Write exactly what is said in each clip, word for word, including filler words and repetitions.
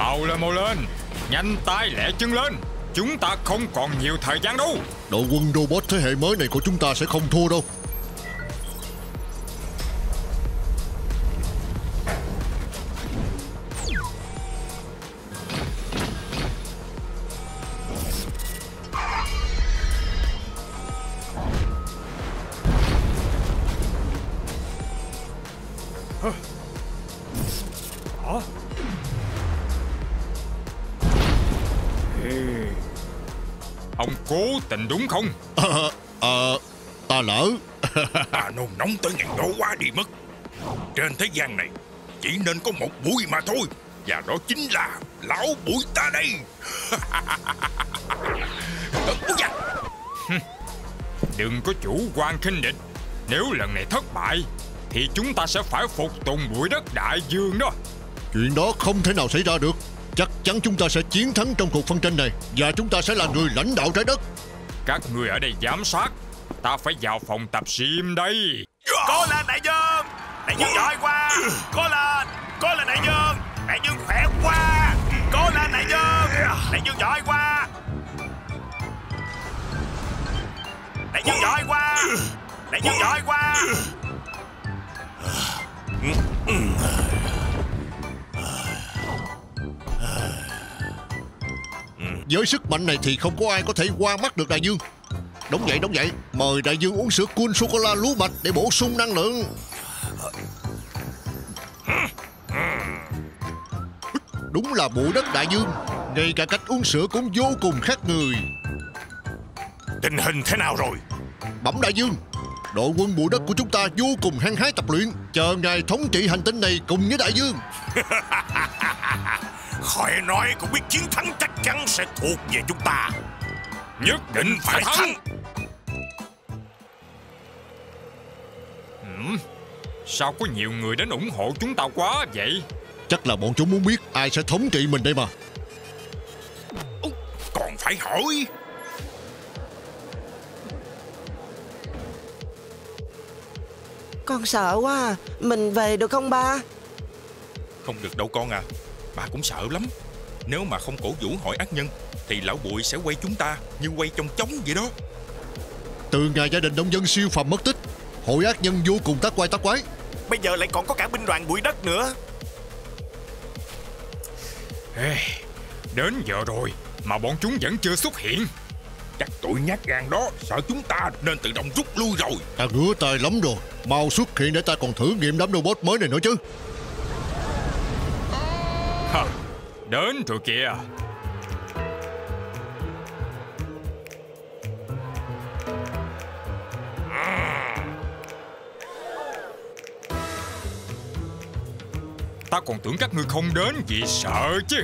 Mau lên mau lên, nhanh tay lẹ chân lên. Chúng ta không còn nhiều thời gian đâu. Đội quân robot thế hệ mới này của chúng ta sẽ không thua đâu. Ông cố tình đúng không? Ờ, à, à, ta lỡ. Ta nôn nóng tới ngàn độ quá đi mất. Trên thế gian này chỉ nên có một bụi mà thôi, và đó chính là lão bụi ta đây. Đừng có chủ quan khinh địch. Nếu lần này thất bại thì chúng ta sẽ phải phục tùng bụi đất đại dương đó. Chuyện đó không thể nào xảy ra được. Chắc chắn chúng ta sẽ chiến thắng trong cuộc phân tranh này, và chúng ta sẽ là người lãnh đạo trái đất. Các người ở đây giám sát. Ta phải vào phòng tập gym đây. Cố lên đại dương. Đại dương giỏi quá. Cố lên. Cố lên đại dương. Đại dương khỏe quá. Cố lên đại dương. Đại dương giỏi quá. Đại dương giỏi quá. Đại dương giỏi quá. Với sức mạnh này thì không có ai có thể qua mắt được đại dương. Đúng vậy, đúng vậy. Mời đại dương uống sữa cool sô-cô-la lúa mạch để bổ sung năng lượng. Đúng là bụi đất đại dương. Ngay cả cách uống sữa cũng vô cùng khác người. Tình hình thế nào rồi? Bẩm đại dương, đội quân bụi đất của chúng ta vô cùng hăng hái tập luyện, chờ ngài thống trị hành tinh này cùng với đại dương. Khỏi nói cũng biết chiến thắng chắc chắn sẽ thuộc về chúng ta. Nhất định phải thắng. ừ. Sao có nhiều người đến ủng hộ chúng ta quá vậy? Chắc là bọn chúng muốn biết ai sẽ thống trị mình đây mà. Còn phải hỏi. Con sợ quá à. Mình về được không ba? Không được đâu con à. Bà cũng sợ lắm. Nếu mà không cổ vũ hội ác nhân thì lão bụi sẽ quay chúng ta như quay trong trống vậy đó. Từ ngày gia đình nông dân siêu phàm mất tích, hội ác nhân vô cùng tác quái tác quái. Bây giờ lại còn có cả binh đoàn bụi đất nữa. Ê, đến giờ rồi mà bọn chúng vẫn chưa xuất hiện. Chắc tụi nhát gan đó sợ chúng ta nên tự động rút lui rồi. Ta rửa tay lắm rồi. Mau xuất hiện để ta còn thử nghiệm đám robot mới này nữa chứ. Hả, đến rồi kìa. Ta còn tưởng các ngươi không đến vì sợ chứ.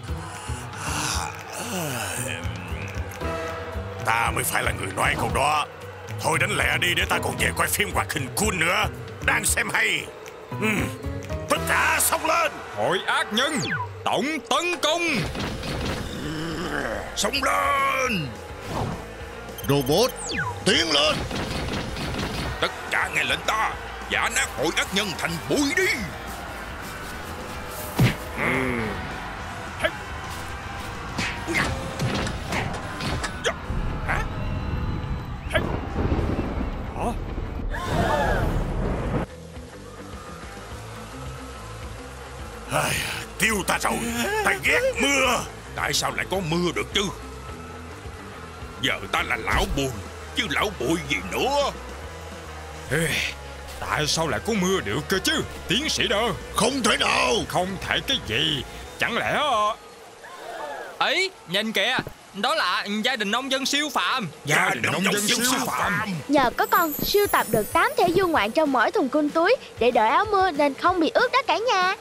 Ta mới phải là người nói câu đó. Thôi đánh lẹ đi để ta còn về coi phim hoạt hình cool nữa. Đang xem hay. ừ. Tất cả xông lên. Hội ác nhân tổng tấn công. Xông lên. Robot tiến lên. Tất cả nghe lệnh ta. Giả nát hội ác nhân thành bụi đi. Ai, tiêu ta rồi. Ta ghét mưa. Tại sao lại có mưa được chứ? Giờ ta là lão bùi chứ lão bụi gì nữa. Ê, tại sao lại có mưa được cơ chứ, tiến sĩ Đơ? Không thể nào. Không thể cái gì? Chẳng lẽ... Ấy, nhìn kìa, đó là gia đình nông dân siêu phàm. Gia đình nông dân siêu phàm. Nhờ có con sưu tập được tám thẻ du ngoạn trong mỗi thùng cun túi để đợi áo mưa nên không bị ướt đó cả nhà.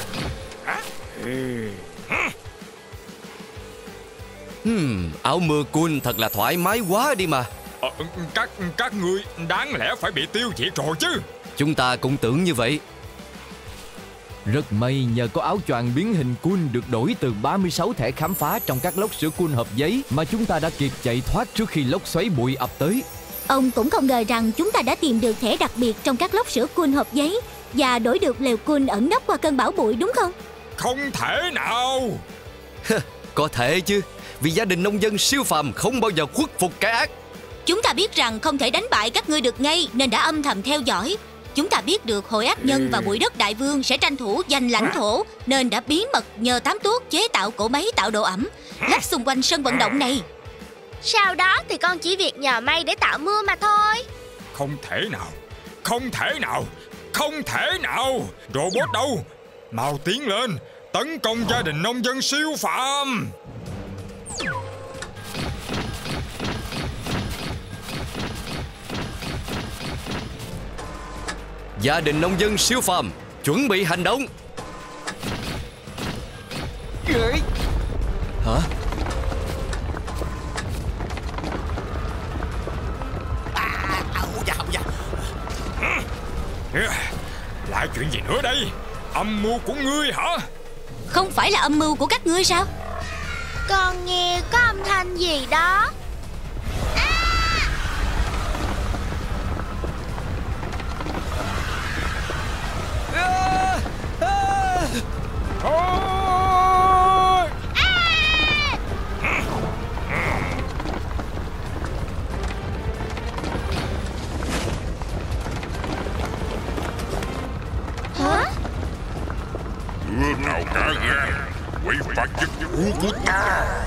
Hmm, áo mưa cool thật là thoải mái quá đi mà. ờ, Các các ngươi đáng lẽ phải bị tiêu diệt rồi chứ. Chúng ta cũng tưởng như vậy. Rất may nhờ có áo choàng biến hình cool được đổi từ ba mươi sáu thẻ khám phá trong các lốc sữa cool hộp giấy mà chúng ta đã kịp chạy thoát trước khi lốc xoáy bụi ập tới. Ông cũng không ngờ rằng chúng ta đã tìm được thẻ đặc biệt trong các lốc sữa cool hộp giấy và đổi được lều cool ẩn nấp qua cơn bão bụi đúng không? Không thể nào. Có thể chứ, vì gia đình nông dân siêu phàm không bao giờ khuất phục cái ác. Chúng ta biết rằng không thể đánh bại các ngươi được ngay, nên đã âm thầm theo dõi. Chúng ta biết được hội ác nhân và bụi đất đại vương sẽ tranh thủ giành lãnh thổ, nên đã bí mật nhờ Tám Tuốt chế tạo cỗ máy tạo độ ẩm, lắp xung quanh sân vận động này. Sau đó thì con chỉ việc nhờ mây để tạo mưa mà thôi. Không thể nào, không thể nào, không thể nào. Robot đâu? Mau tiến lên, tấn công gia đình nông dân siêu phàm. Gia đình nông dân siêu phàm chuẩn bị hành động. Hả? Lại chuyện gì nữa đây? Âm mưu của ngươi hả? Không phải là âm mưu của các ngươi sao? Con nghe có âm thanh gì đó. Đứa nào cả gan quậy phá chức vụ của ta?